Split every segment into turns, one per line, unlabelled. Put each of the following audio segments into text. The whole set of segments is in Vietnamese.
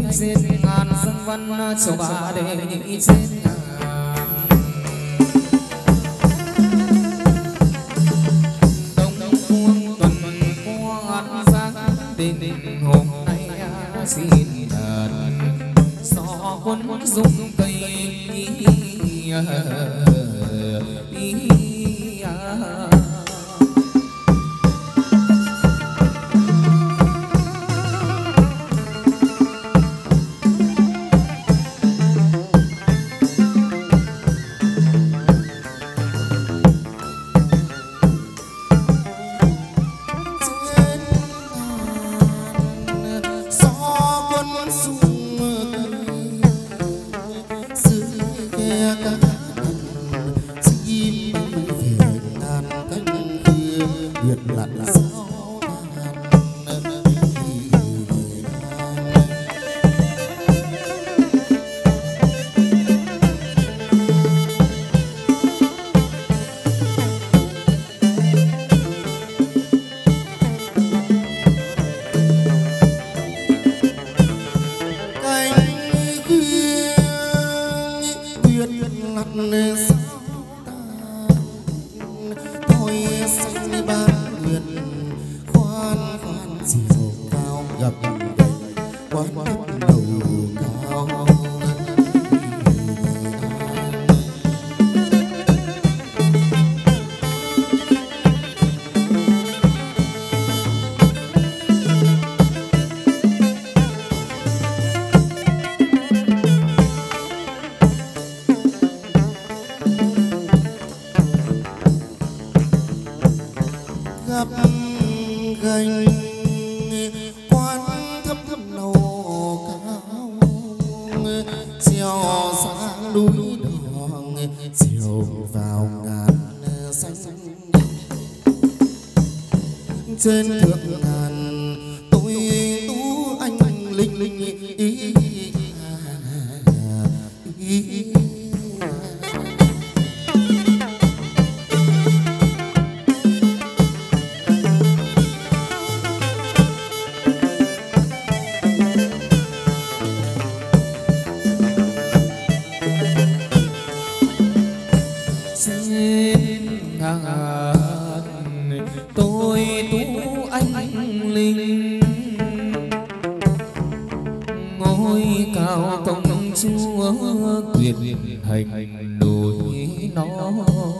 thanh diên ngàn dân văn số ba đề nhị trên đông phương tuần quan giang đến hôm nay xin đàn gió quân dung cây trên thượng ngàn tôi tú anh linh hành núi non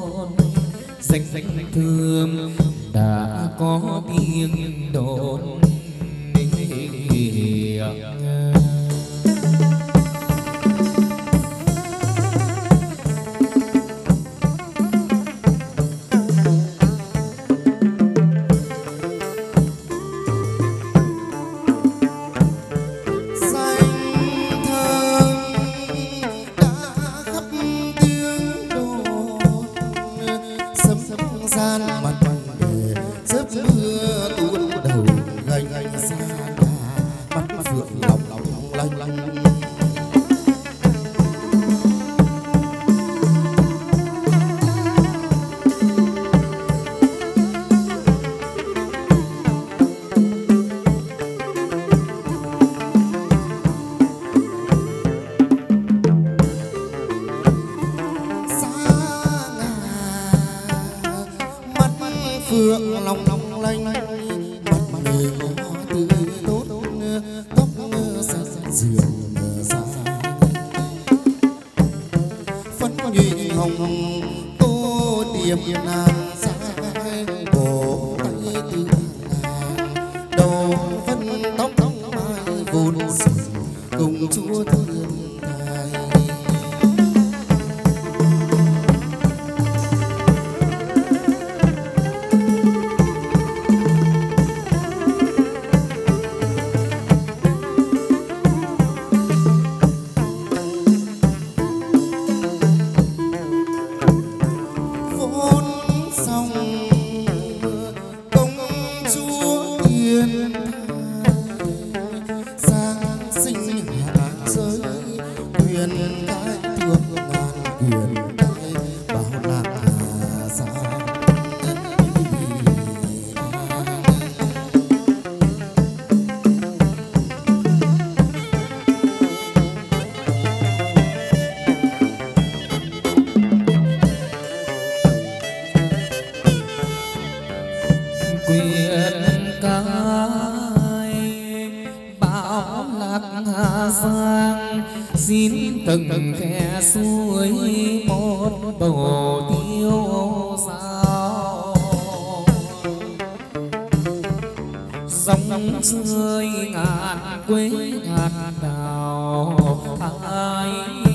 danh thương đã có tiếng đồn phượng long long lanh mặt người hoa tươi tốt tóc xa diều xa phấn nhụy hồng tô điểm nàng xa cổ tay tư nàng đầu phân tóc mai vốn cùng chúa thiên tài. bảo lạc Hà Giang, xin từng khe suối một bầu tiêu sao. Dòng rơi ngàn quê ngàn đào ai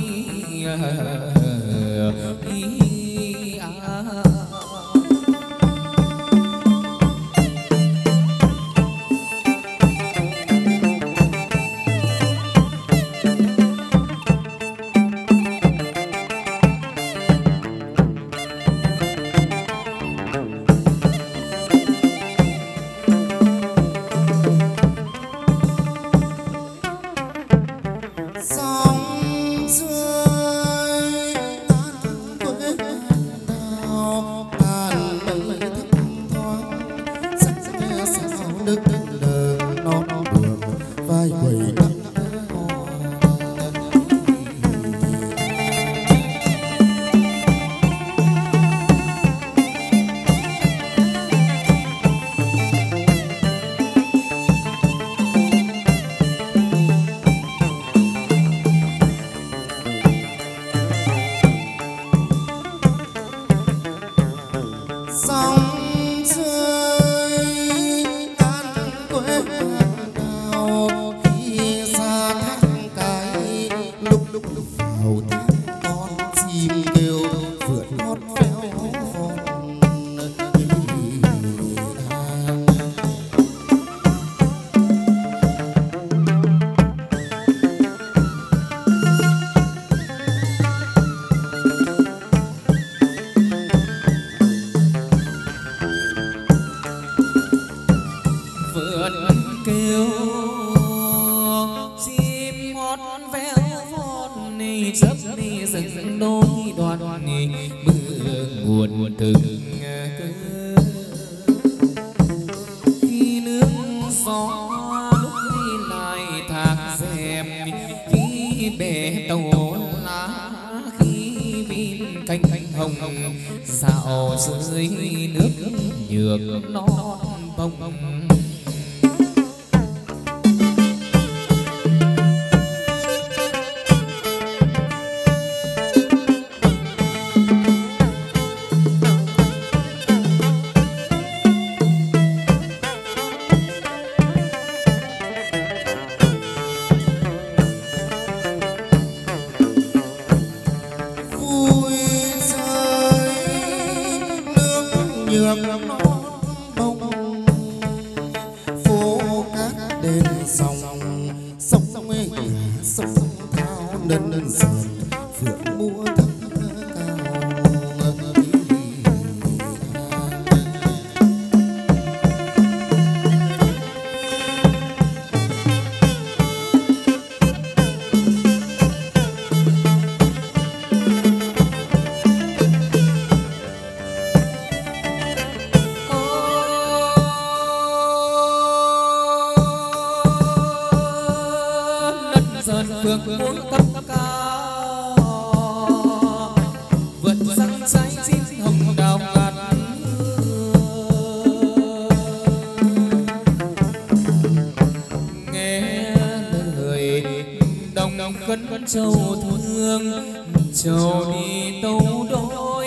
châu thương châu đi tâu đôi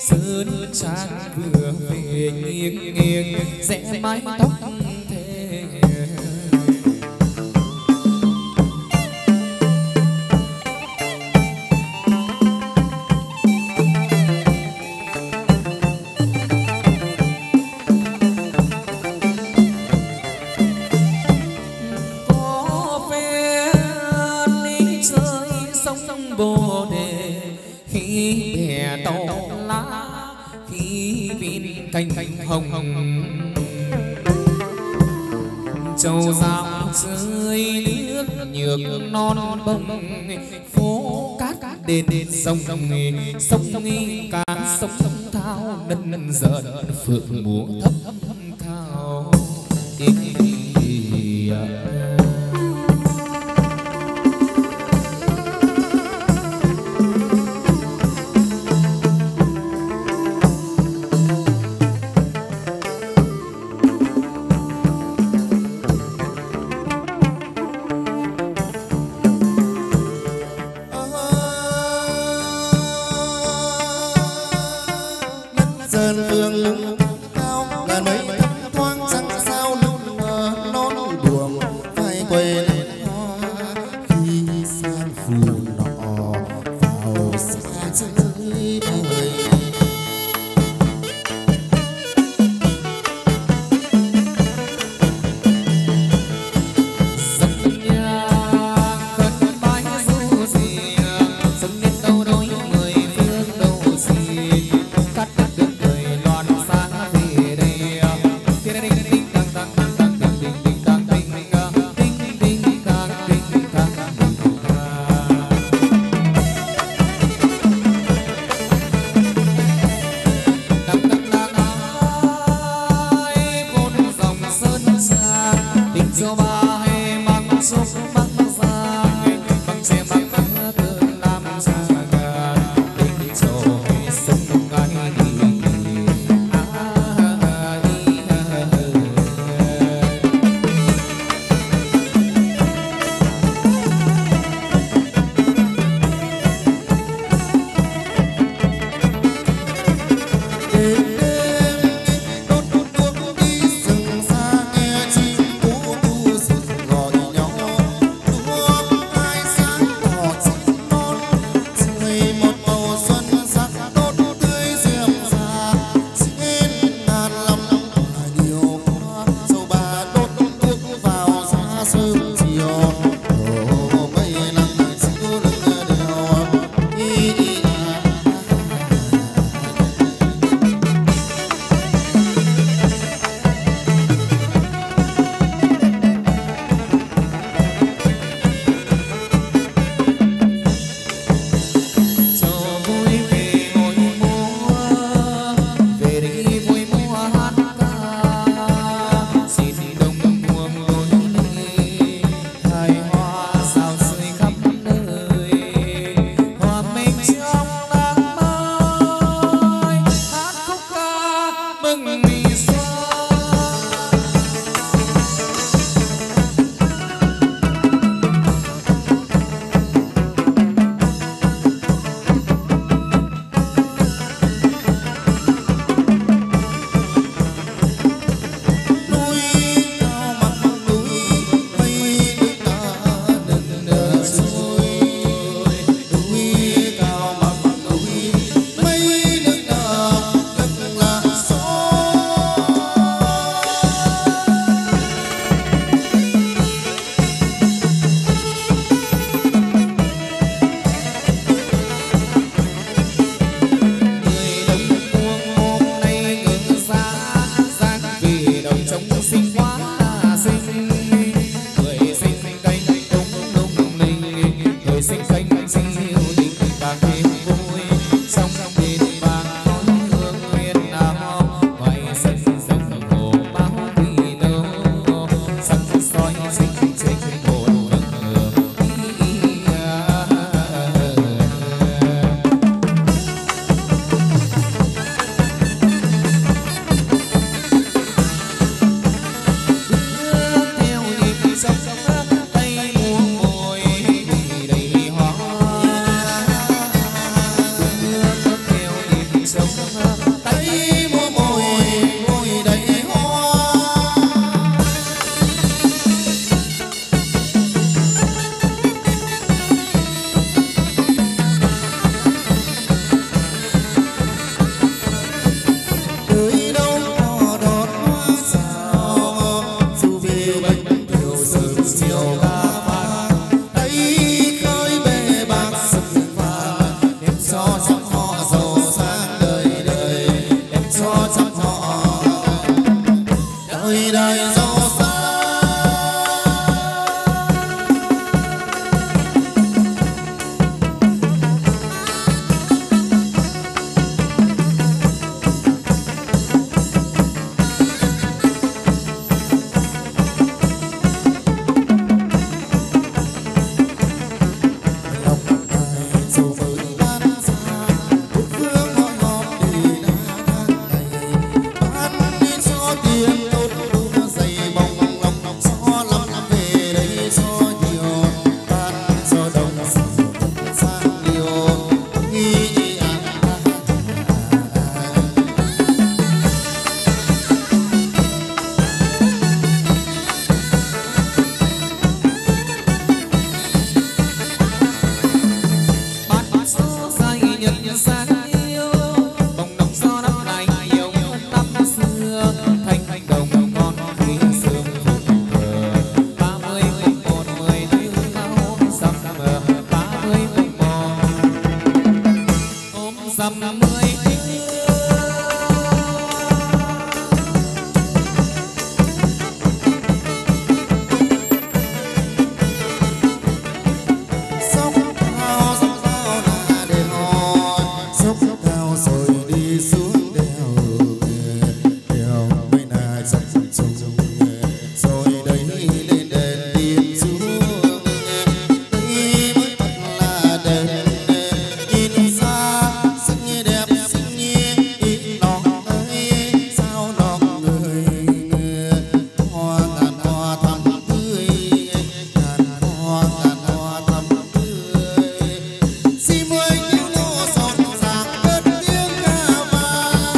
sơn trang vừa về nghiêng nghiêng rẽ mái tóc thề bồ đề khi bè tàu lá khi viên cành hồng châu dạo rơi nước nhược non bông phố cát đền sông sông cá sông thao nân dợn phượng múa thấp cao đời sinh canh diêu tình càng thêm vui sông bên vàng khói hương huyền áo ngoài sân rồng hồ bao thủy đâu sân soi xinh xinh một vầng theo nhịp sông tay mua môi đầy hoa theo nhịp sông tay mua môi đầy hoa tới đâu có đót hoa sao dù về bệnh điều sớm chiều ca vàng tay khơi bể bạc sừng vàng em cho trăm họ giàu sang đời đời em cho trăm họ đời đời giàu sang. Lòng ai dù mới ban xa một phương hội họp để đã tháng ngày ban đi cho tiền tốt đủ dày bông lòng cho lắm về đây cho nhiều ban cho đồng sang nhiều bát số say nhật sáng yêu bông đồng gió năm nay nhiều hơn năm xưa thanh đồng ngon khi sương phụt mờ 30 mùng 1 10 tháng áo sầm mờ 30 mùng 1 ôm sầm 10 sóc thao là để hò sóc thao rồi đi xuống đèo đèo mới là dòng sông rồi đấy lên đền tìm xuống đây mới thật là đền nhìn xa xinh đẹp xinh ít lòng ấy sao lòng người hoa ngàn hoa thắm tươi ngàn hoa thắm tươi xin mời những nô rộn ràng cất tiếng ca vang.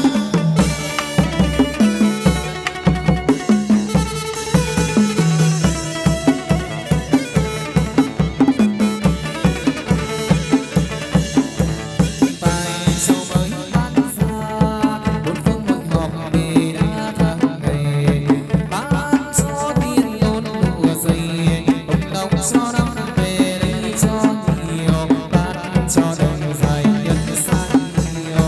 Tại sao mới ban xa bốn phương hội họp để đã tháng ngày ban cho tiền ôn lụa dày bông đồng cho năm về đây cho nhiều ban cho đồng dài nhân sang nhiều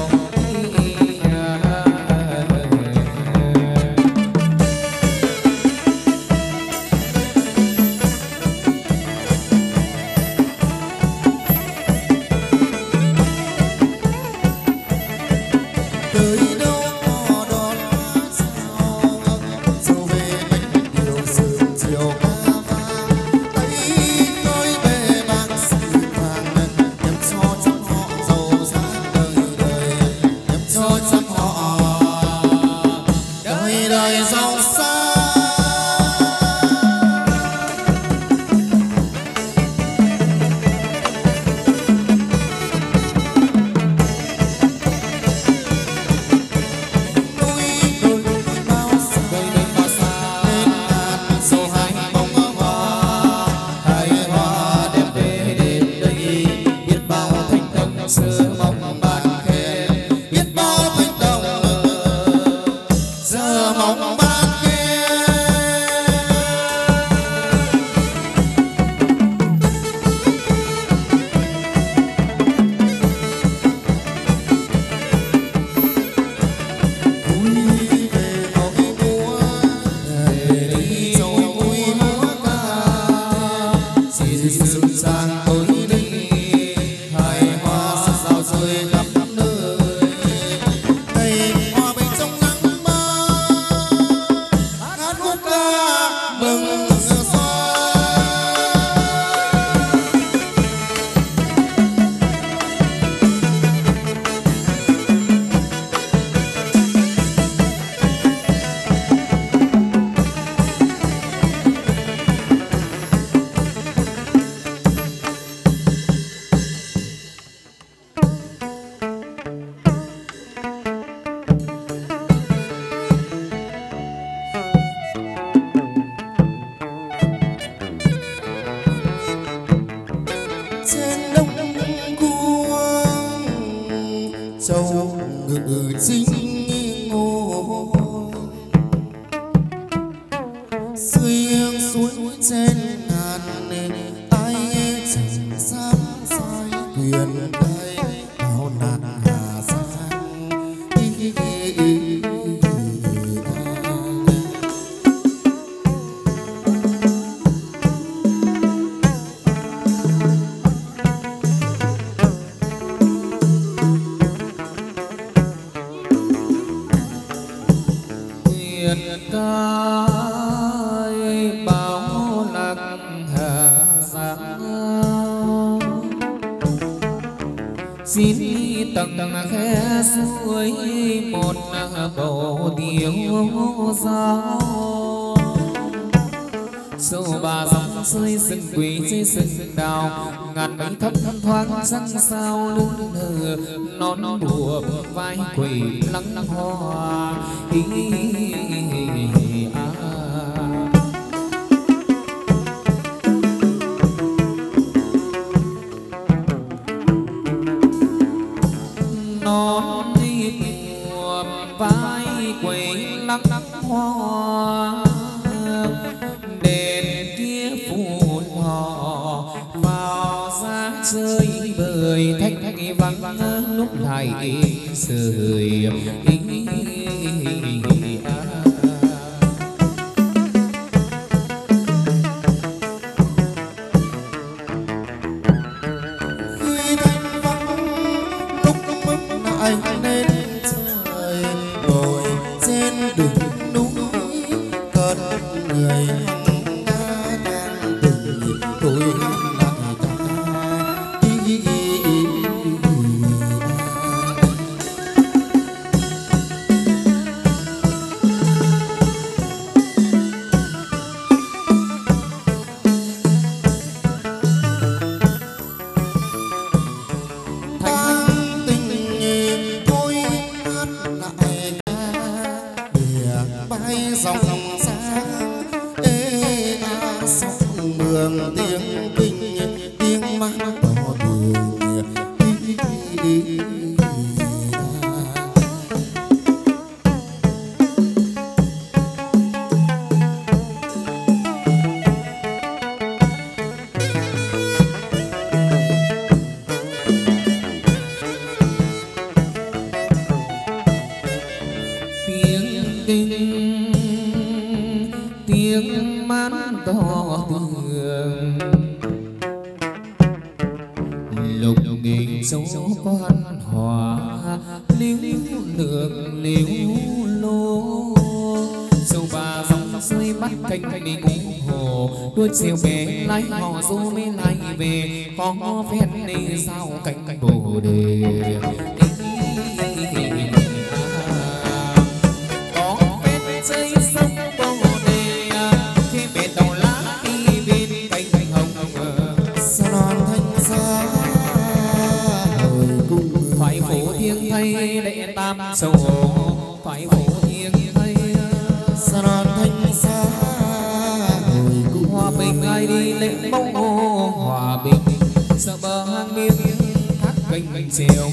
tới đâu có đón hoa sao dù về bệnh điều sớm chiều ca vàng tay khơi bể bạc sừng vàng em cho trăm họ giàu sang đời đời em cho trăm họ đời đời giàu sang. Đôi đôi bao xa lên ngàn số hai bông hoa hai hoa đẹp về đến đây biết bao thanh đồng xưa mong bàn khen biết bao thanh đồng giờ mong bàn khen. Vui về mỗi mùa về đi cho vui múa ca xin sương sang tôi từ chính ngô xuyên suối trên ngàn ai chẳng dám sai quyền đây bao nạn hà giang
cái báo lạc hà giang xin tầng khe suối một bầu điệu giao sâu bà dòng rơi rừng quỳ dưới rừng đào ngàn mây thấp thoáng trăng sao lưng hờ non đùa vai quỳ lắng hoa non đi đùa vai quỳ lắng hoa rơi bời thanh vắng lúc này rời
khi thanh vắng lúc mức lại lên trời ngồi trên đỉnh núi cơn người đã đang từng tôi dòng sáng ê a sóng mường tiếng kinh tiếng mắng đỏ đường
tiếng mát to tường lục nghìn dấu quan hòa liếu lượng liếu lô sâu bà dòng rơi bắt cánh đi cùng hồ đuôi chiều bé lái họ du mới lại về có phen đi sao cánh bồ đề lệ tam sầu phải phổ thiên thay
sa non thanh xa hồi cung
hòa bình ai đi lên bóng hòa bình sợ bờ hang biên thác kênh chiều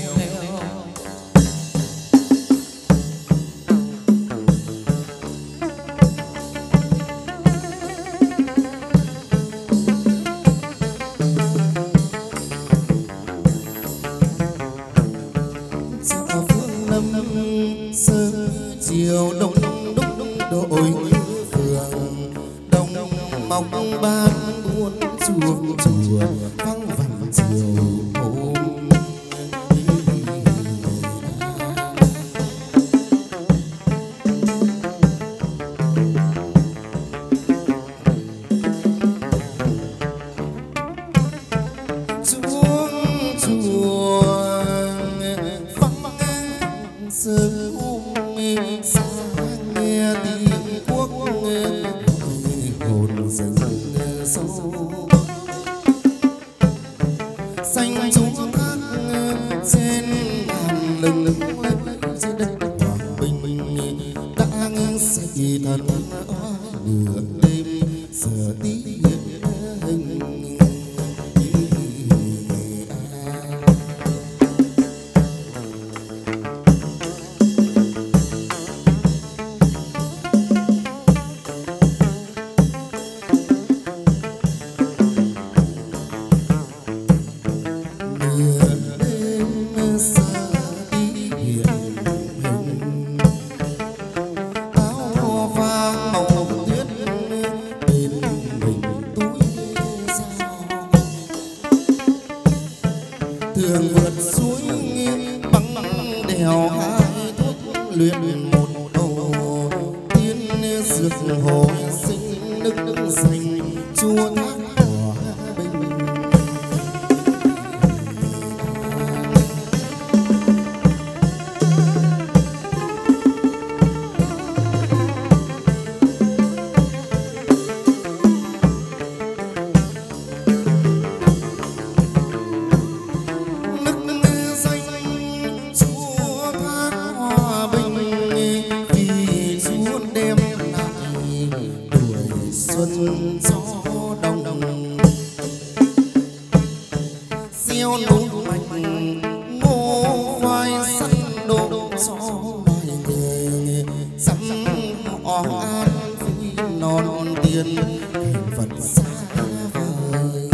chiều đông đúc đội phường đông mọc ban buôn chùa vắng vắng chiều hôm xuống chùa vắng sớm sáng nghe tiếng quốc hồn dần sâu xanh chúng thác trên ngàn lừng trên đất hòa bình đã xây thần nửa đêm giờ tí hình thường vượt suối băng đèo hai thuốc luyện một đầu tiên dược hồi sinh đức dành chúa thác hòa bình. Xuân gió đông gieo núi mạch ngô khoai sắt đổ gió loài người sắm họ an vui non tiền hình phật xa vời.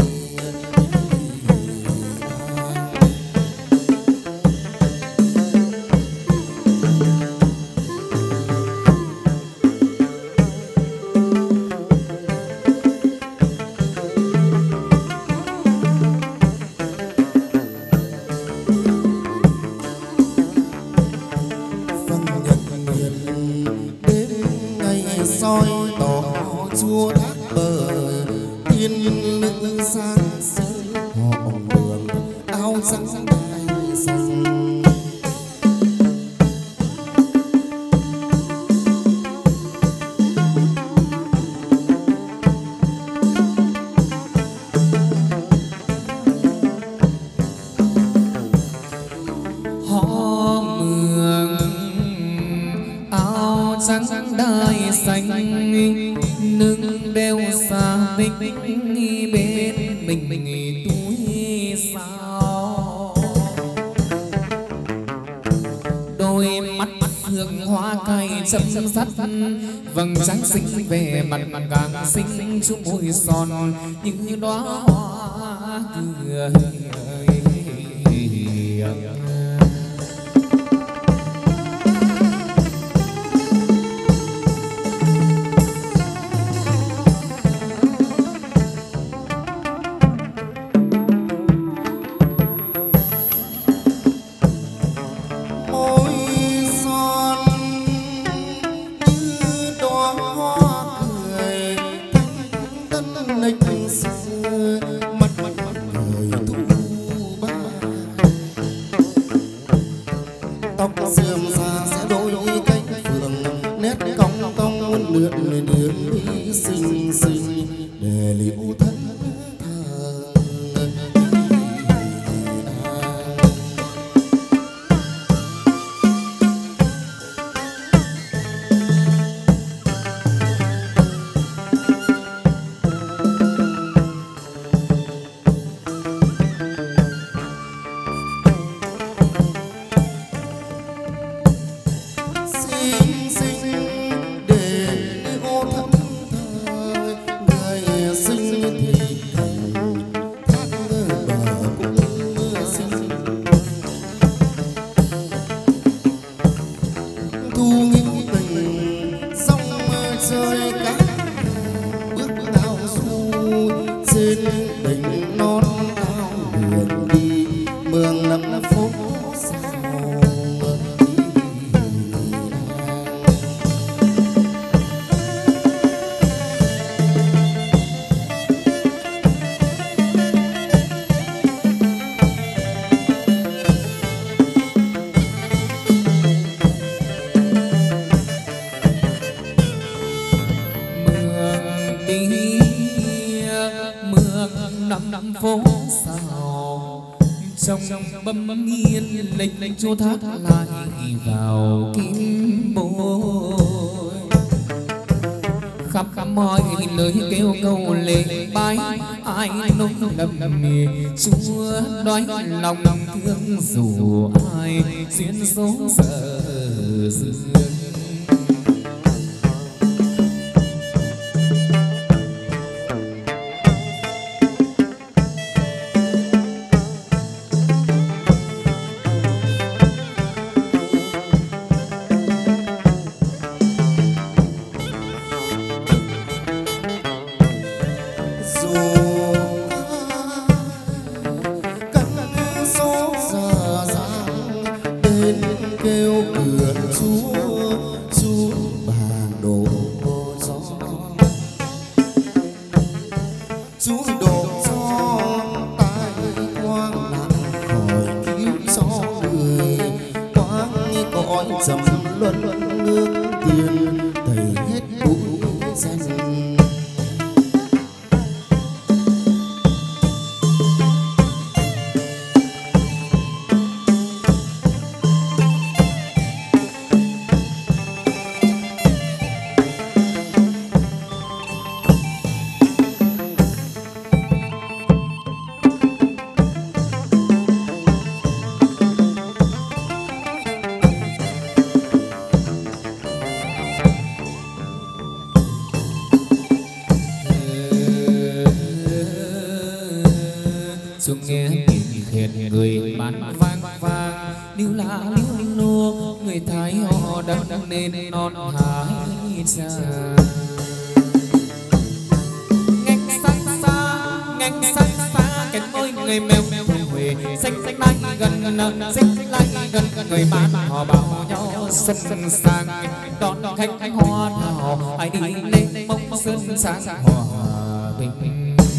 Soi tỏ chúa thác bờ tiên nữ sang xứ họ đường áo trắng đai xanh.
họ mường áo trắng đai xanh nâng đeo xa tích bên mình túi sao đôi mắt hương hoa cay chấm sắt vầng trắng xinh về mặt càng xinh chung môi son như đóa hoa cười.
Tóc sườn xa sẽ đôi cánh phượng nét cong cong lượn lượn xinh xinh để liễu thân trên đỉnh non cao đường đi mường lắm phố sao.
Năm phố sao trong bấm nghiêng lệnh chúa thác lại vào kim bôi khắp mọi lời kêu cầu lệ bái ai nỗi lầm chúa đoái lòng thương dù ai duyên số sợ dương.
Số luân nước tiền thầy hết bụi danh.
Xuống nghe tiếng thiệt người bán vang vang níu lá níu nô người thái họ đắp nên non hái trà ngành xanh xa cánh môi người mèo huệ xanh lai gần người bán họ bảo nhau xuân sang đón khách hoa thảo ai đi lên mông xuân sáng hòa bình.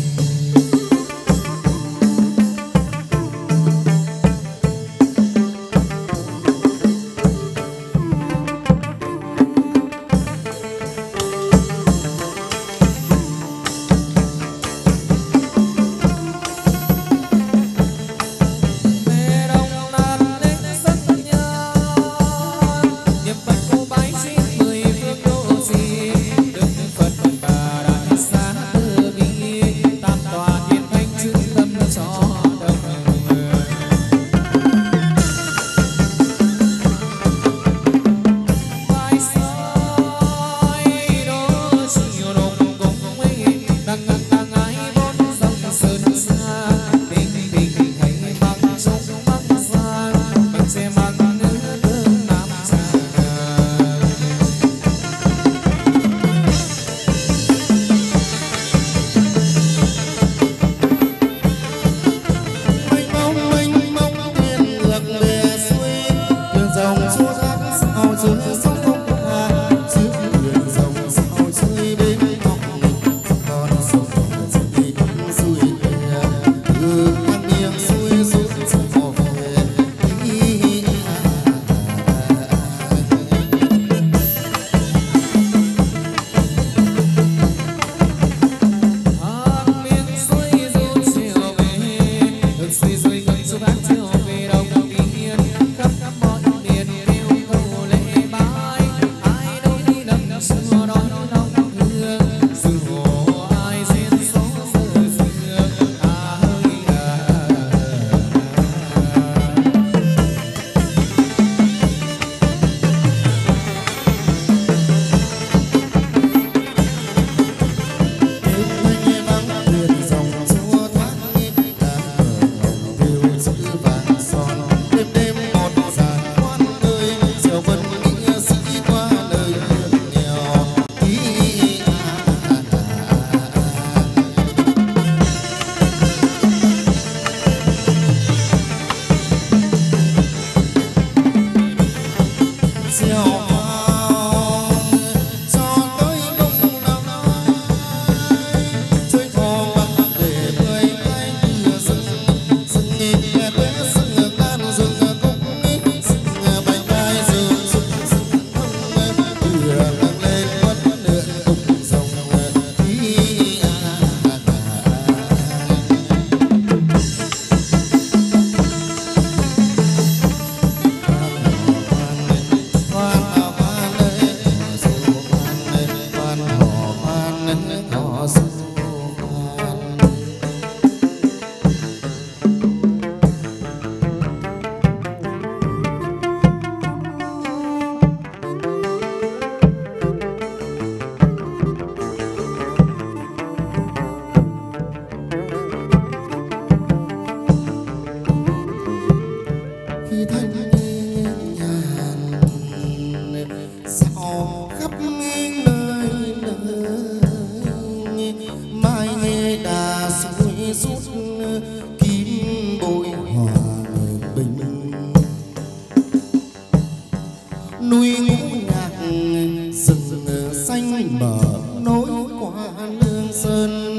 núi ngũ nhạc rừng xanh mở nối qua lương sơn,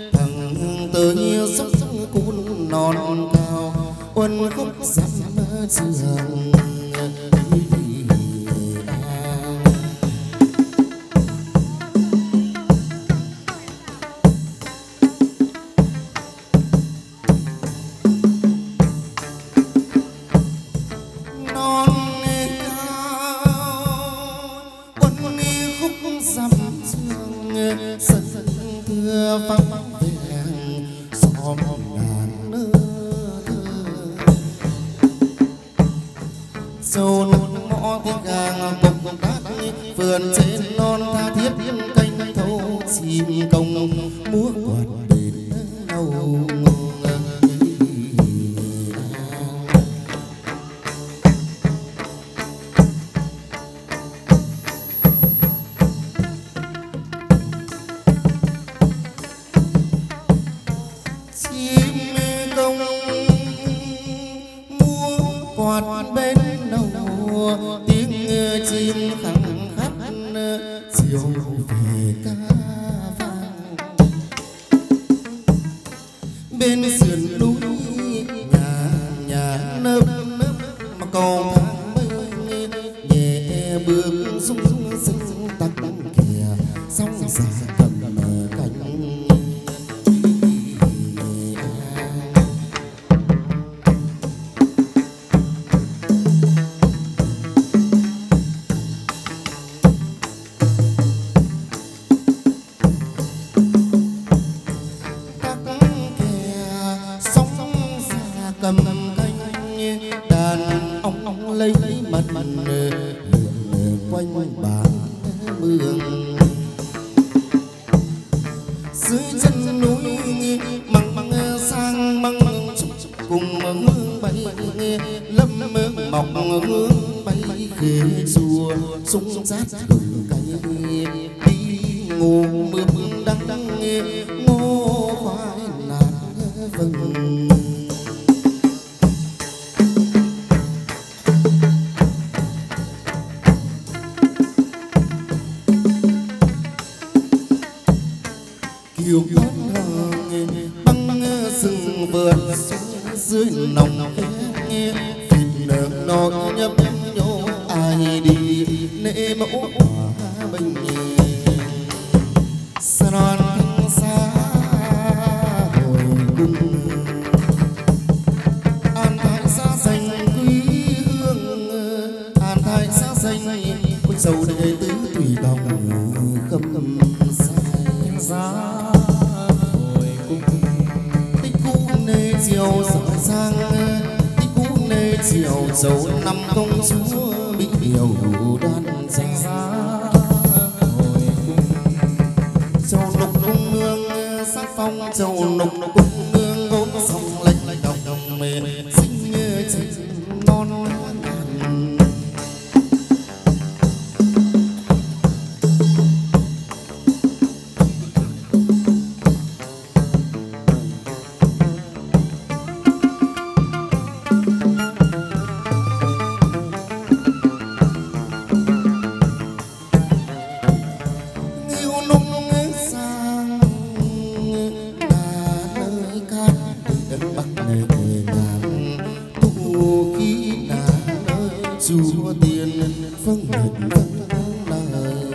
thẳng tới dốc cún non cao uốn khúc dặm trường. sườn núi nhà nhà nấp nấp mà cầu thang mây nhẹ bước rung rung sinh tắc kìa sóng xa cầm cánh cầm canh đàn ông lấy mặt quanh bản mương dưới chân núi măng sang măng cùng hương bay lâm mọc hương bay khế rùa súng rát hương cay đi ngô mưa đắng đắng ngô khoai nát vừng kiều băng rừng vườn dưới nòng nghe thịt nở nồi nhấp nhô ai đi nệ mẫu hòa bình xa non thăng xa hồi cung an thái xa xanh quý hương an thái xa xanh ôi dầu đệ tứ tùy đồng khâm sai giá chiều giỏi sang tích cũ nê chiều dấu năm công chúa bị điều đoan danh giá châu nục cung nương sắc phong châu nục cung nương ngôn sông lệch đồng đồng mê sinh chinh non ngàn chúa tiên vâng mệnh vâng lời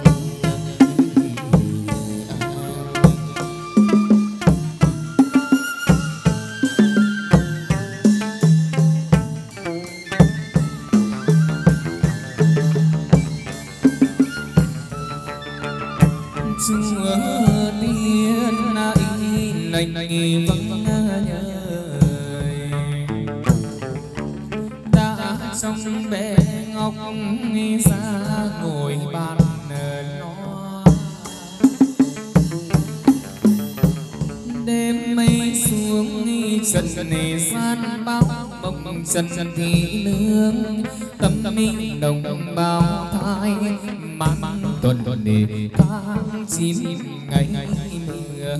chúa tiên lệnh vâng nhờ trong bé ngọc ra ngồi bàn lo đêm mây xuống trần này gian bao mộng trần thị nương tâm minh đồng bao thai mang tuần để tháng 9 ngày mưa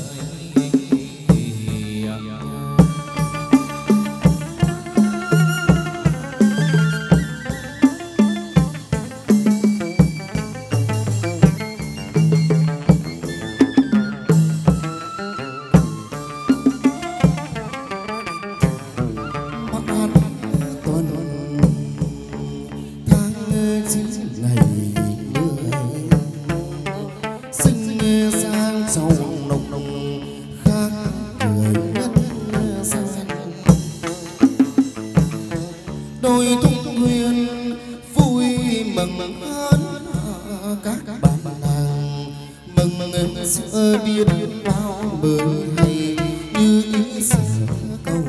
đôi thúc huyền vui mừng hơn các bạn nàng mừng giữa biết bao bờ hay như ý xưa câu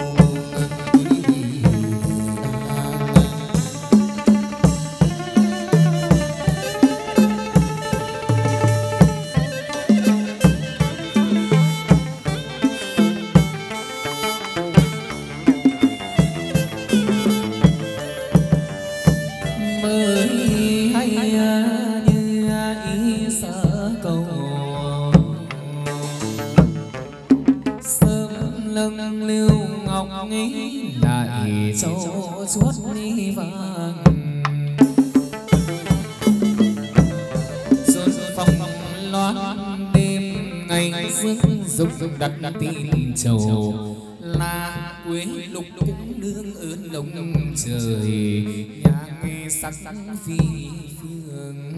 lưng lưu ngọc nghĩ lại châu suốt đi vàng xuân phong loan đêm ngày dương dục đặt tin trầu là quê lục cũng nương ơn lồng trời nhà nghe sắc phi phương.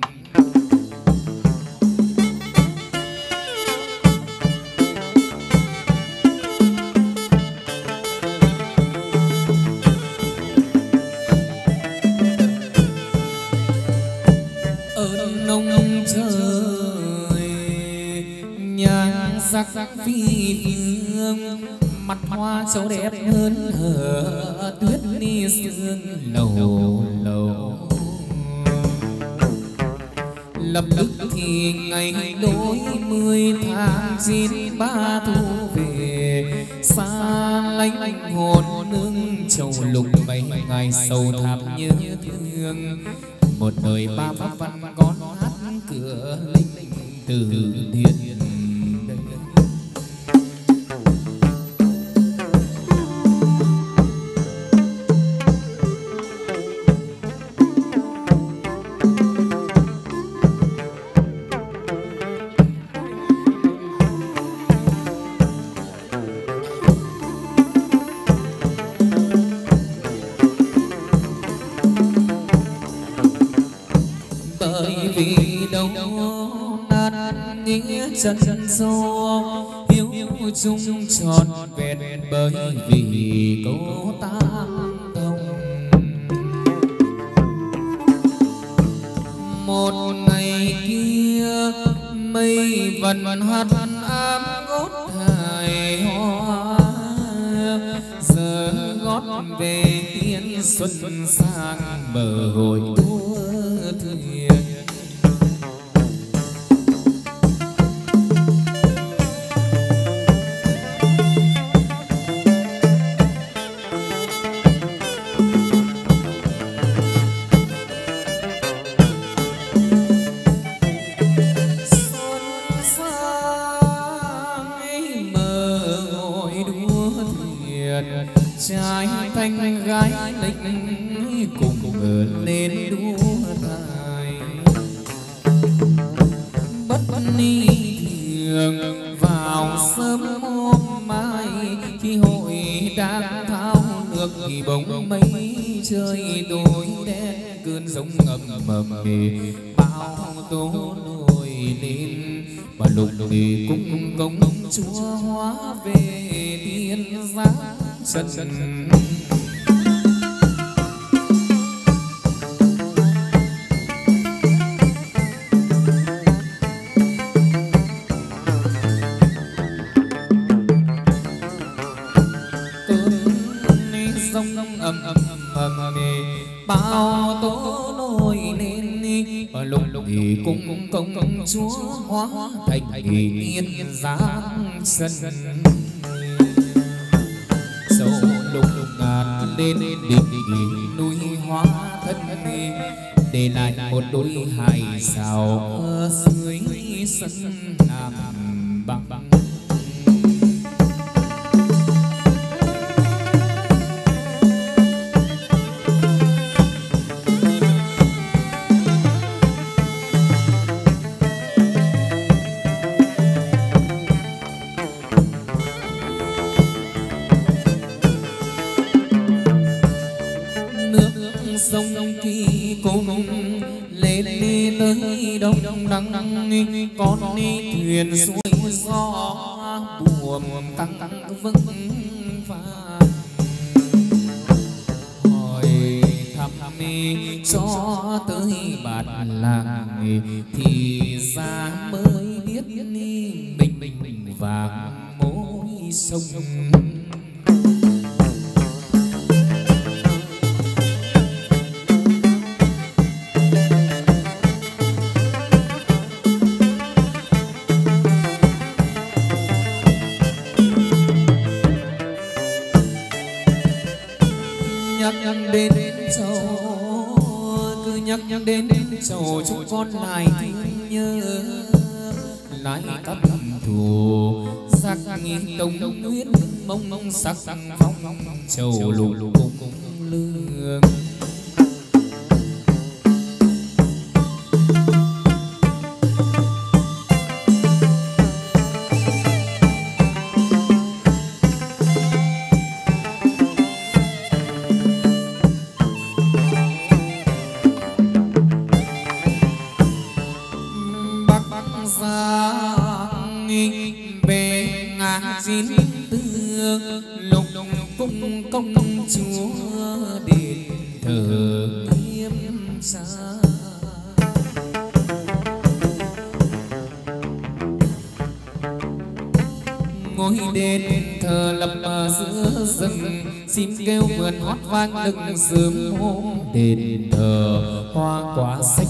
Ơn ông trời nhang sắc phi phương mặt hoa cháu đẹp hơn hở tuyết ni sương lầu lầu. Lập tức thì ngày đôi 10 tháng 9 ba thu về xa lánh hồn nương châu lục 7 ngày sầu thảm nhớ thương. Một đời ba pháp văn con hát cửa linh từ thiên. Chân sâu hiếu chung tròn vẹn bởi vì câu tam thông. Một ngày kia mây vần hát ám gót hài hoa giờ gót về tiên xuân sang bờ hồi tua thuyền. Trai thanh gái lịch cùng ở lên đua tài bất ni thường vào sớm hôm mai khi hội đang thao nước thì bóng mây trời tối đen cơn giông ngầm mầm bao tố nổi lên và lục thì cũng công chúa hóa về tiên giác sân. Bao tố nổi lên và lục thì cũng công chúa hóa thành tiên giáng sân. Sâu lục ngàn lên đỉnh núi hóa thân để lại một đôi hài sao dưới sân nam bằng. Sông kỳ cùng lên đi tới đông đắng con đi thuyền xuôi gió buồm căng vững vàng hỏi thăm cho tới bản làng thì ra mới biết bình vàng mỗi sông. Nhắc đến sầu chúng con lại thương nhớ lại căm thù sắc nghìn đông huyết mông sắc phong sầu lục cùng lương. lục cung công chúa đền thờ nghiêm xa. Ngôi đền thờ lập ở giữa rừng, xin kêu vườn hót vang đừng sớm hôm. Đền thờ hoa quả xanh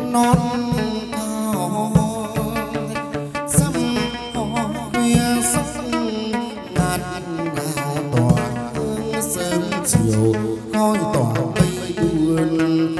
non cao sắm hoa khuya sắc ngát ngào tỏa hương sớm chiều khói tỏa mây buồn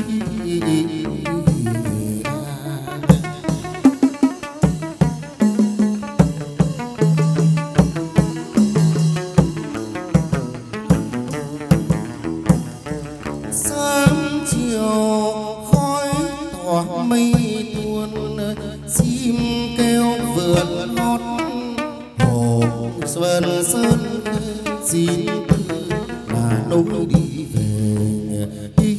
sớm chiều khói tỏa mây tuôn chim kêu vườn hót hồ xuân sơn xin là nối đi về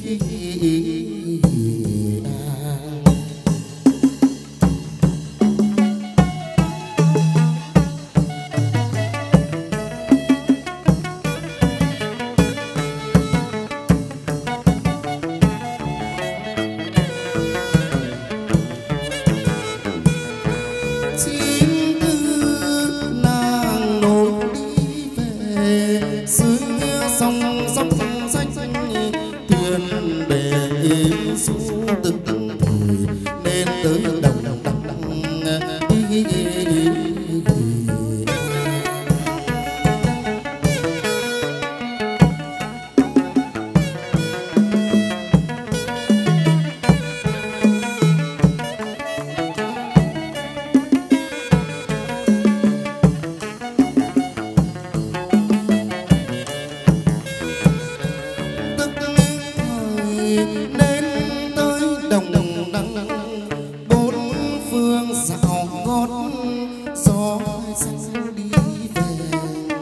chim tư nàng nối đi về dưới sông sóc sách thuyền bè êm du từng thời nên tới đồng đăng nên tới đồng đăng bốn phương dạo gót gió xanh đi về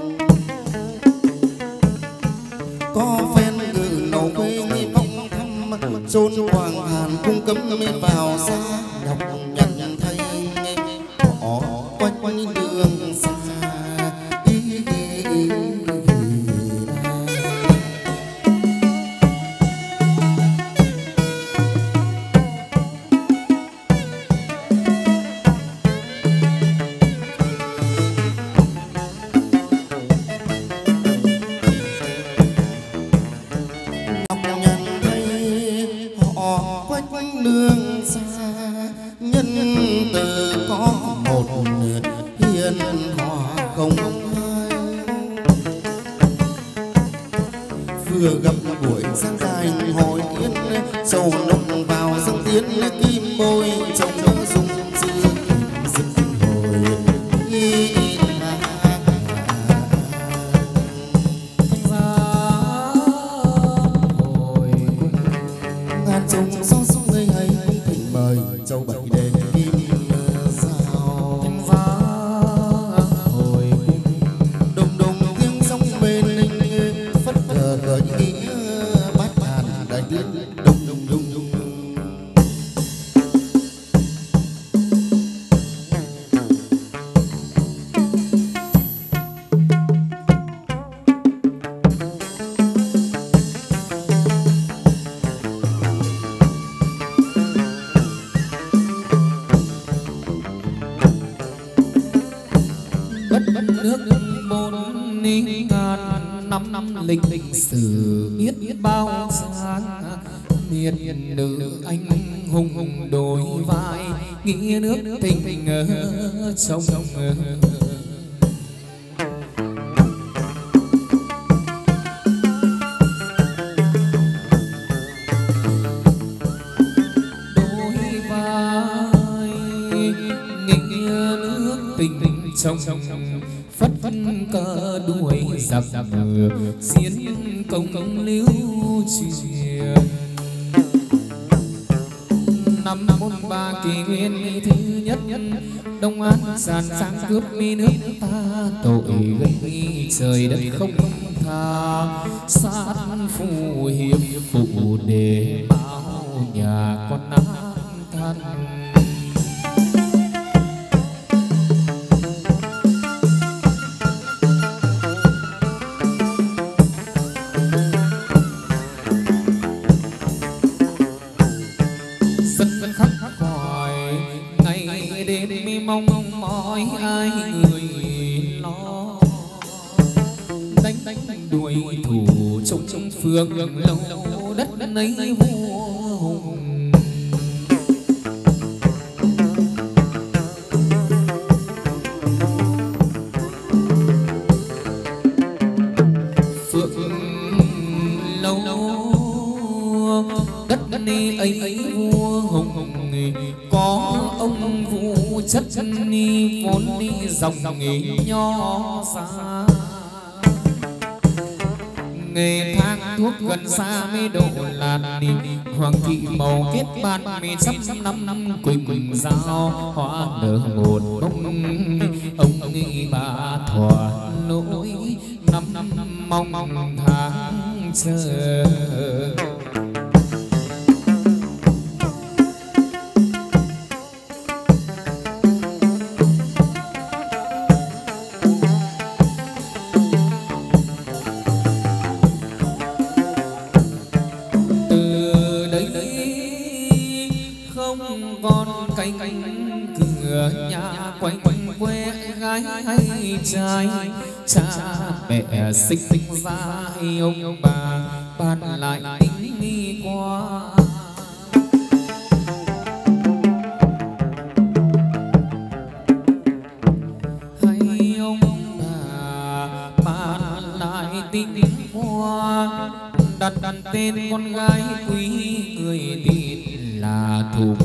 có phen ngự nầu quê vong thăm chốn hoàng hàn cung cấm vào xa đọc nhận thấy họ quanh quanh đường xa quanh quanh đường xa nhân từ có một hiền hòa không hai vừa gặp buổi sáng dài hồi yên sầu nồng vào sông tiến kim bôi trong dung dư dừng hồi sông sông sông người hay thỉnh mời châu bảy đền kim sao thanh giá hồi đồng đồng tiếng sông bên linh phất cờ cờ nghĩa bát hàn đại tuyết đồng đồng đồng đồng
nước bốn ngàn năm lịch sử biết bao sáng miệt nữ anh hùng đôi vai nghĩa nước tình trong đôi vai nghĩa nước tình trong phất phất cờ đuổi giặc xiên công lưu truyền năm môn ba kỷ nguyên thứ nhất Đông An sàn sang cướp mi nước ta tội gây trời đất không tha sát phù hiệp phụ để bao nhà con nát than mong mỏi ai người lo đánh đuổi thủ trong phương lâu đất nấy vua hùng ni ấy vua hùng có ông vũ chất ni vốn ni dòng nho xa nghề thang thuốc gần xa mê độ lạt đi hoàng thị màu kết ban mê sắp năm quỳnh giao hoa nở một bông ông nghĩ bà thỏa nỗi năm mong tháng chờ. Trai cha mẹ sinh ra ông bà ban lại tính đi qua hay ông bà ban lại tính qua đặt tên con gái quý người thịt là Thục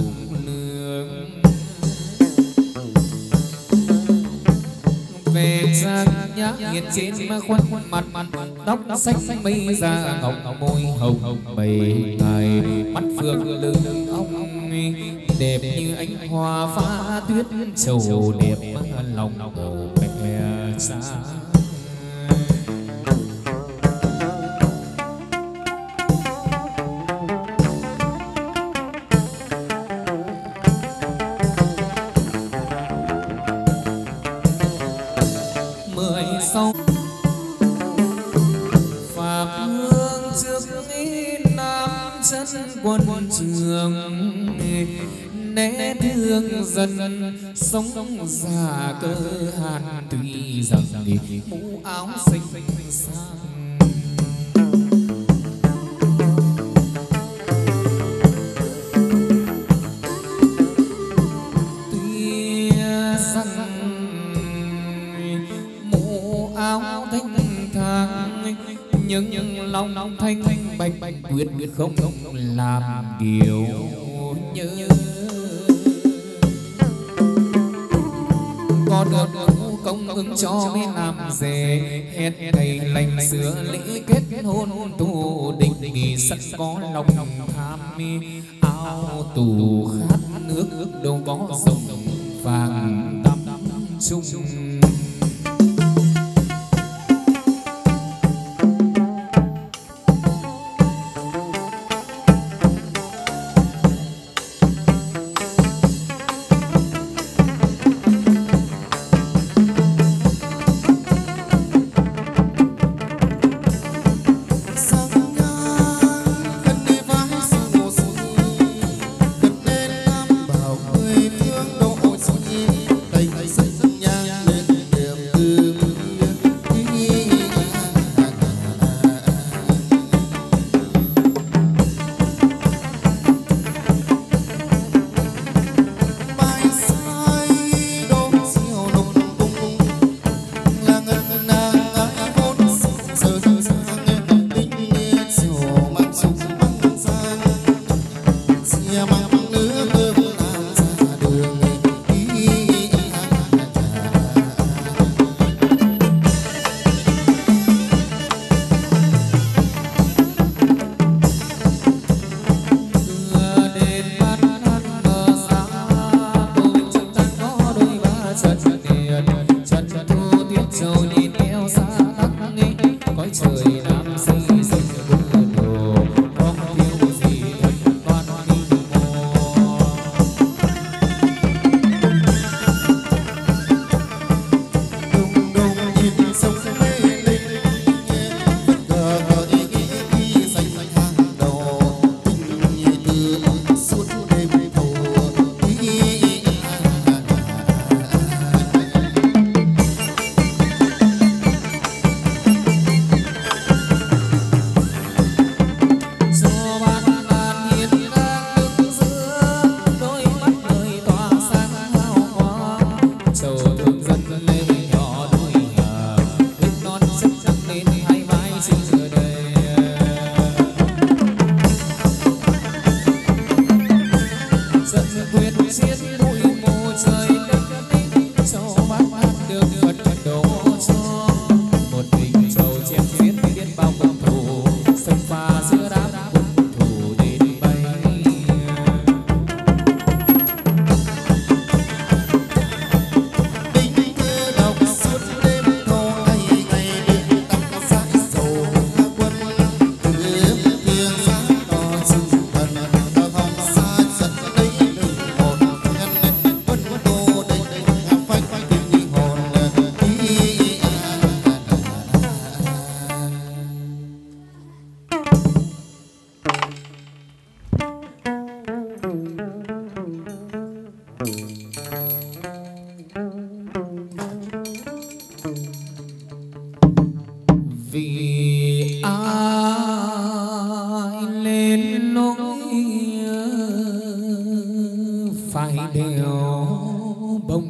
nhã nghiệt trên khuôn mặt tóc xanh mây da ngọc môi hồng bầy ngài mắt phượng lưng ong đẹp như ánh hoa phá tuyết trầu đẹp lòng mẹ xa. Quân trường né thương dần sống già cơ hàn tuy rằng mũ áo xinh sang tuy rằng mũ áo thanh thang nhưng lòng thanh bạch quyết không làm điều nhớ có được công ứng cho mới làm dề hết thầy lành xưa lễ kết hôn tù định nghỉ sẵn có lòng tham áo tù khát nước đâu có sông vàng đắm chung. phải đeo bông.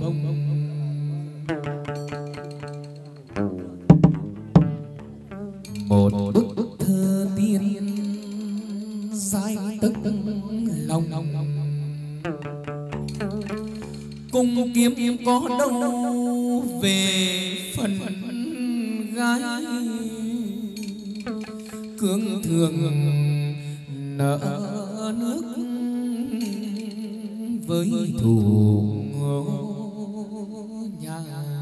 Một bức thơ tiên dài tức lòng, cùng kiếm có đâu về phần gái cương thường nợ nước với thù nhà.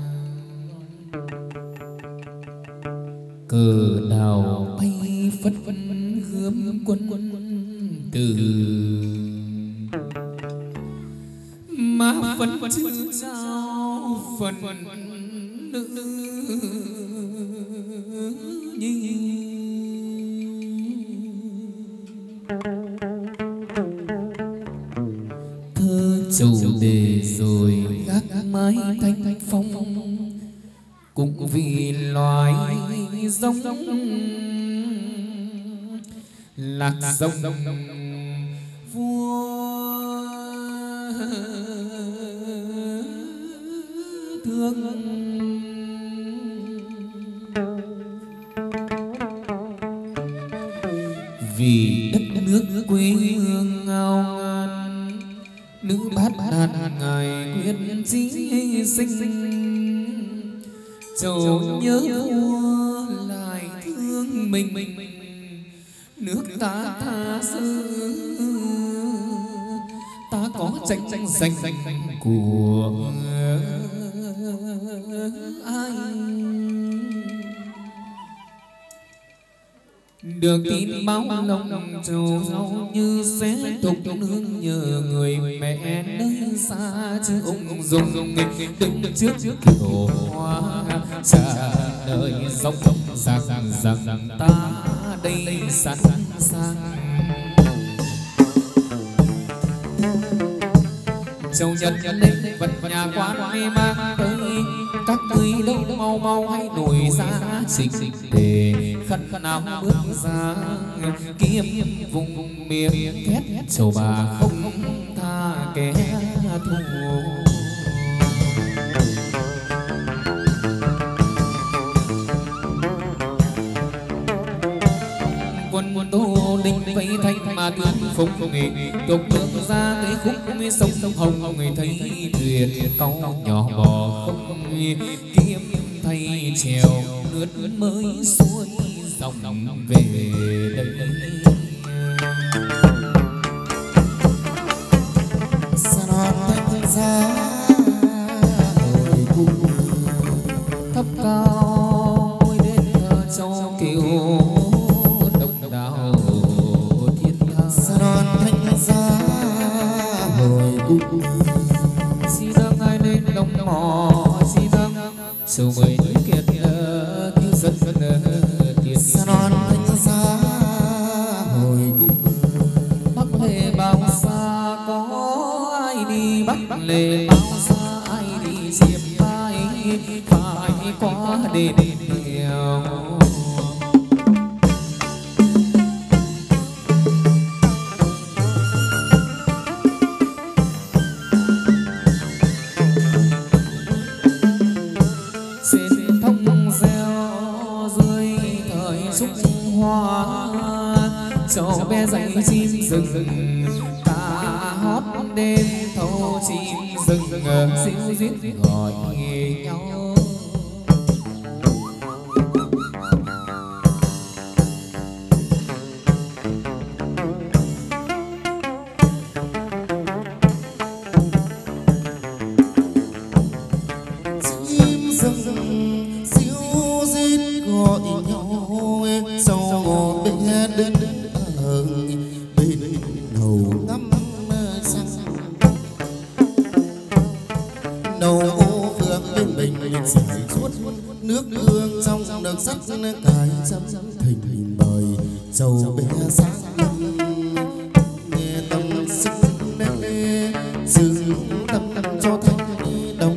Cờ đào bay phất gươm quân từ mà vẫn chưa giao phần nữ nhi. Thơ chủ đề rồi gác mái thanh phong, cũng vì loài giống lạc rồng vua thương. Vì đất nước quê hương ngao ngàn, nữ bát đàn ngài quyết chí sinh. Châu nhớ vua lại thương mình, nước ta tha xứ ta có tranh giành của ai. Được tin báo lòng trầu rau như xé tục nương, nhờ người mẹ nơi xa chứ ông dùng đứng trước kiều hoa trả lời dòng rằng ta đây sẵn sàng. Châu Nhật lên vật nhà quan mê mang tới, các ngươi đâu mau hãy đổi ra trình để khăn nào bước ra kiếm vùng miệng thét châu bà không tha kẻ thù. Quân Tô Đình vây thanh mà tuyên phụng nghị tục nước ra tới khúc sông Hồng, người thấy thuyền câu nhỏ bò không kiếm thay chèo lướt mới xuôi dòng về đây.
Sa non thanh giá hồi cung
thấp cao ngôi đền thờ cho kiều đông đảo thiên tha.
sa non thanh giá hồi cung
Xin nâng ai lên đồng mò, xin nâng sầu mười núi kiệt tiêu dân tiền.
sa non thanh giá hồi cung
Bắc lệ bao xa có ai đi, Bắc lệ bao xa ai đi, diệp phải qua đền đèo. Trên thông reo dưới thời trúc hoa, cho bé dạy chim rừng ca hót đêm thâu chim rừng dịu dít gọi nhau.
chim rừng xíu rít gọi nhau, sau bé đứng ở bên hầu ngắm sang đầu ô phượng bên mình giải suốt nước hương trong được sắc cái chấm thình bời châu bé sáng nghe tâm sức nê dừng tâm cho thanh đồng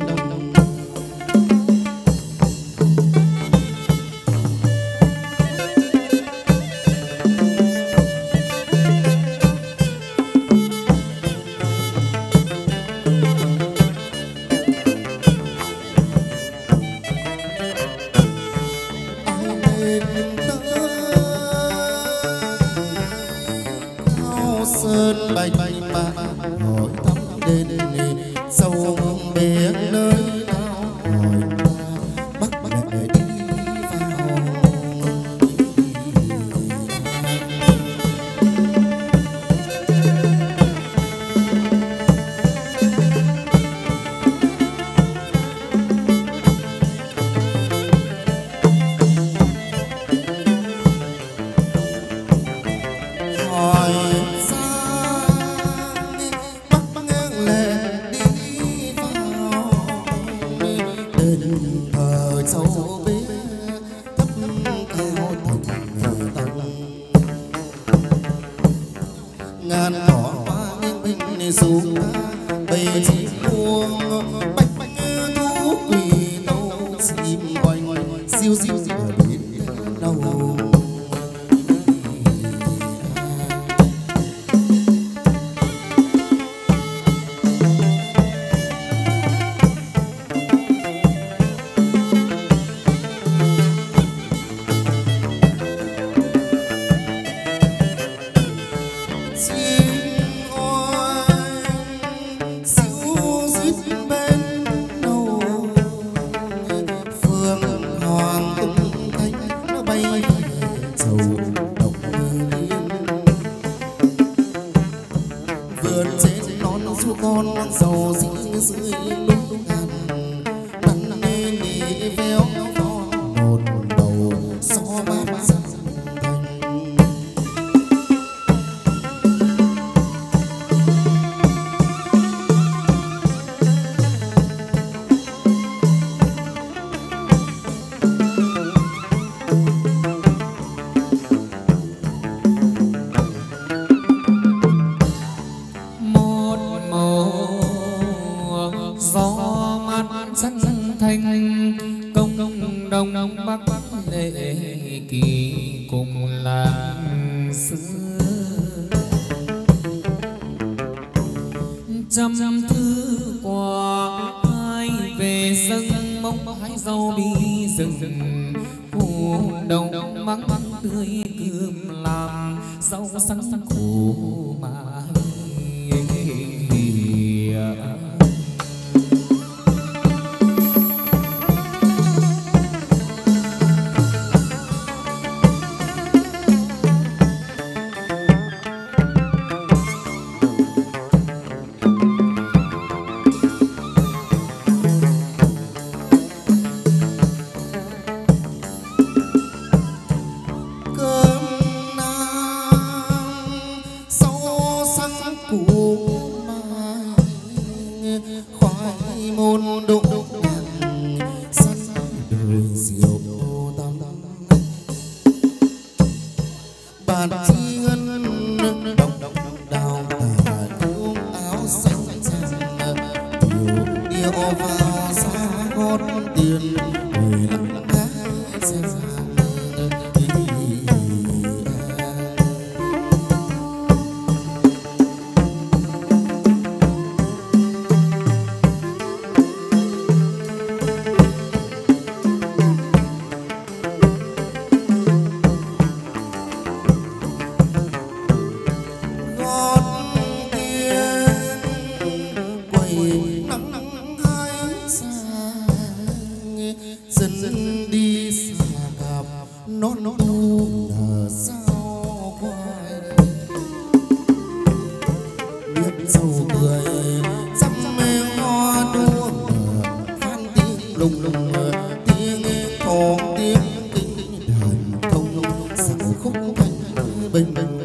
bánh mà hỏi thăm đến sâu biết nơi nào hỏi bắc lệ đi vào ngàn cỏ hoa nghiêng bình xuống bầy chim buông bách thú quỳ tâu chim oanh siêu siêu ở bên đầu vườn trên non su con dầu dĩ dưới lúc ngàn nắng nên đi véo một đầu gió mát dần thành công đông bắc lệ kỳ cùng làng xưa trăm thứ quà ai về dâng mong hái rau bi rừng phủ đông mắng tươi cơm làm rau sắn củ mà khoai môn đục săn đời diệu tam bàn chi ngân độc đào tà uống áo xanh xanh điều điệu vào xa gót tiền người lặng gái xe dần đi xa gặp nó là sao quay biết sầu cười dăm mê hoa đua phan tiếng lùng lùng tiếng thong tiếng kinh đàn thông sao khúc thanh bình bình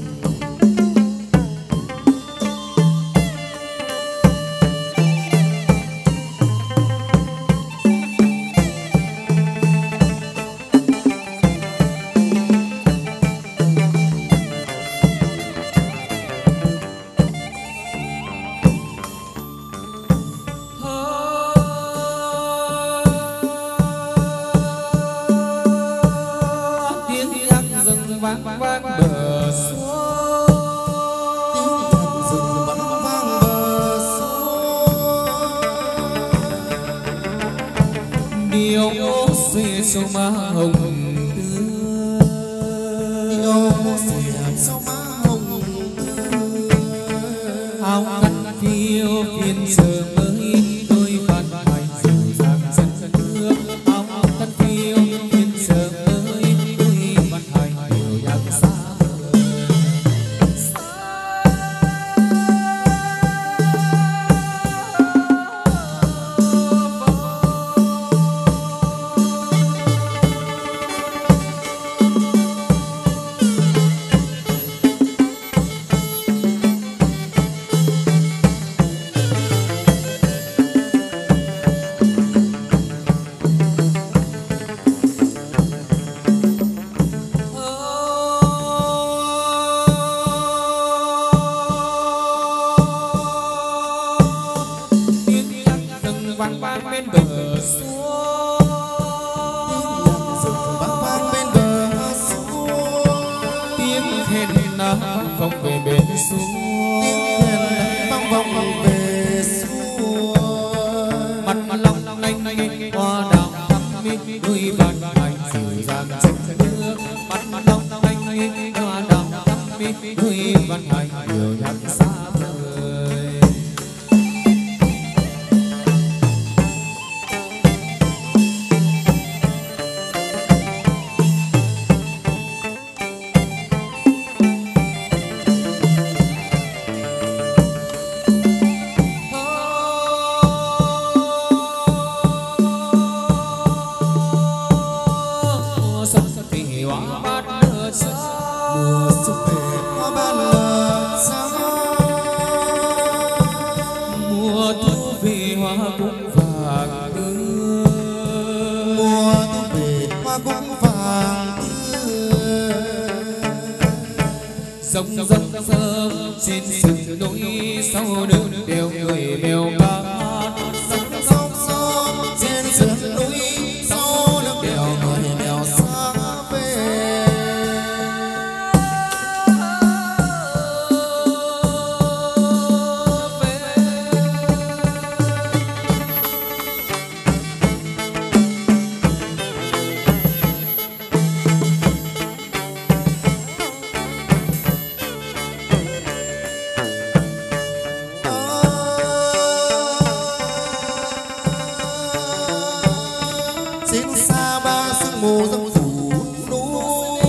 vang vang bờ suối tiếng rừng vang vang bờ suối điệu xòe sâu má hồng tươi điệu xòe sâu má hồng tươi
áo ngắn phiêu phiên giờ mới đôi bàn tay dịu dàng dân nước áo ngắn phiêu phiên giờ mới đôi bàn tay dịu dàng xa vang vang bên bờ suối
vang vang bên bờ suối
tiếng khen nắng vọng về bên suối
vang vọng về suối
mặt long lanh hoa đào thắm mi đôi bàn tay dịu dàng chân nước mặt long lanh hoa đào thắm mi đôi bàn tay dịu dàng xa vời. Sông sông sông trên sườn núi sau đường đều người đều ca sông sông sông trên sườn núi sau đường đều người đều xa về.
mù dông phủ núi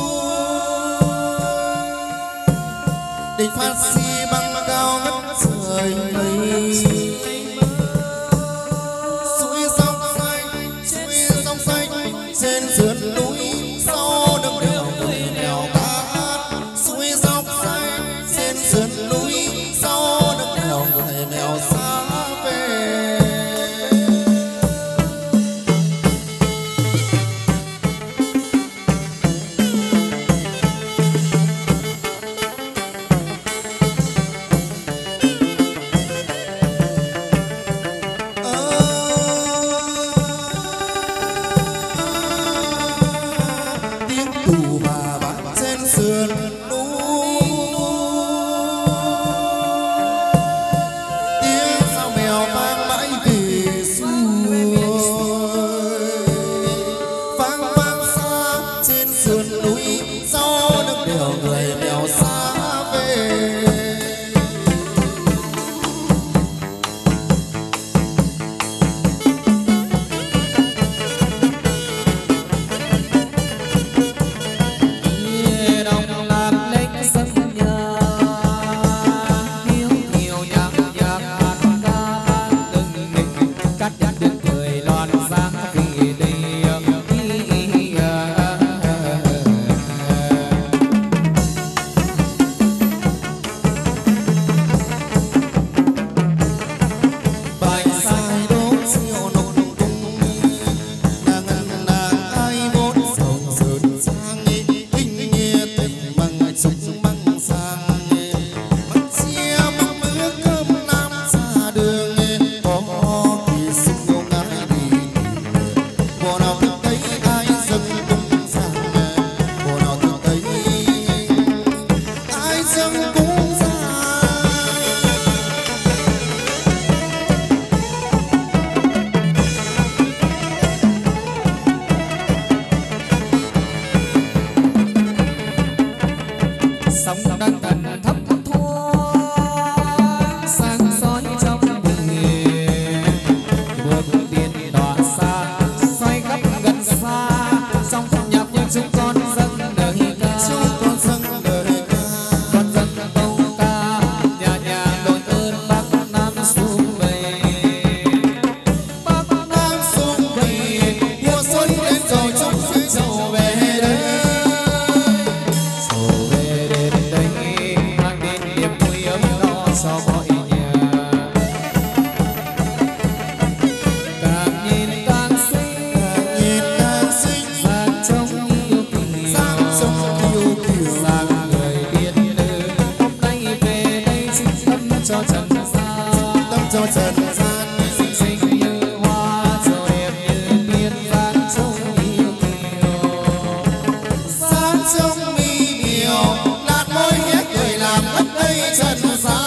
đỉnh phát si băng cao ngất trời mây suối sông xanh trên sườn núi sau đường đèo người đèo cát suối sông xanh trên sườn núi sau đường đèo người đèo xa về.
cho mọi nhà. Càng nhìn càng xinh dáng trông yêu kiều, dáng người tiên nữ hôm nay về đây xin tâm cho trần gian. Xinh xinh như hoa rồi đẹp như tiên, dáng trông yêu kiều,
sáng trong mi miều lạt môi nhếch cười làm mất đây trần gian.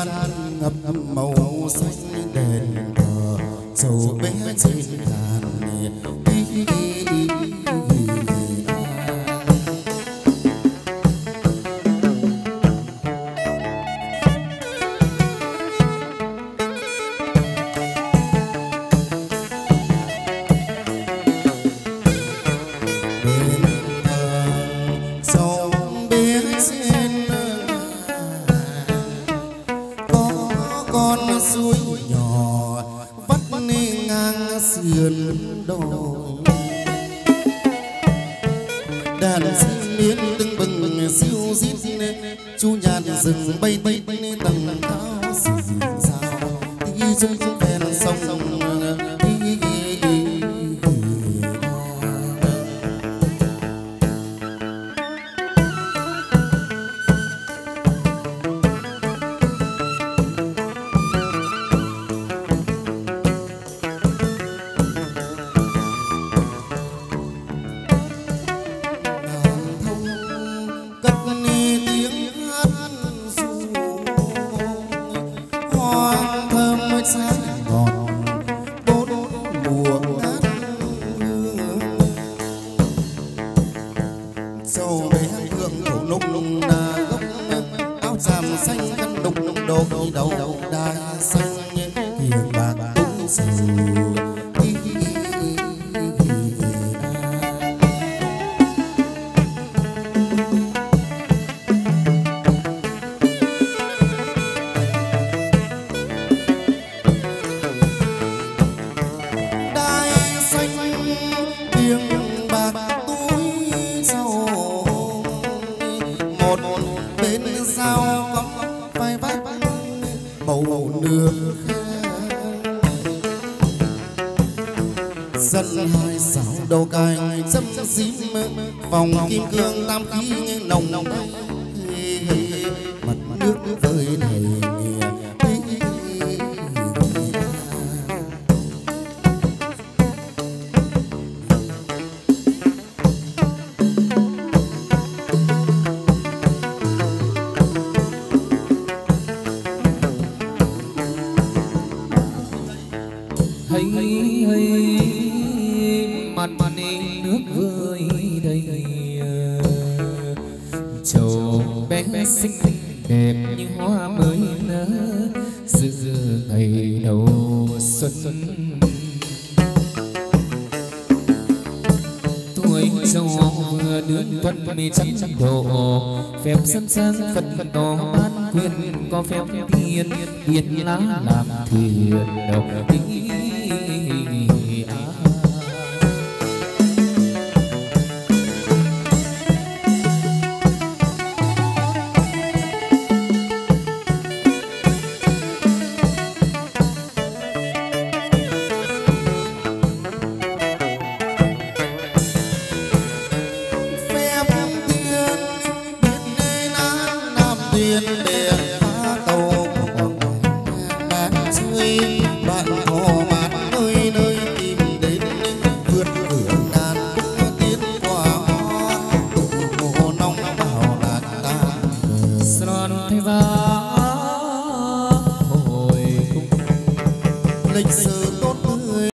gian ngập màu xanh đèn thờ dầu bé trên đàn rừng bay bay tầng cao xì sao đi dung ven sông dân hai sao đầu cài dâm dím vòng kim cương tam khí nồng nồng mặt nước vơi đầy
nước vơi đầy chầu bé xinh đẹp như hoa mới nở giữa ngày đầu xuân tuổi trâu vừa đươn tuần mê trăm độ phép sân sang phật tổ ban quyền có phép thiên biển lá làm thuyền đầu tí lịch sử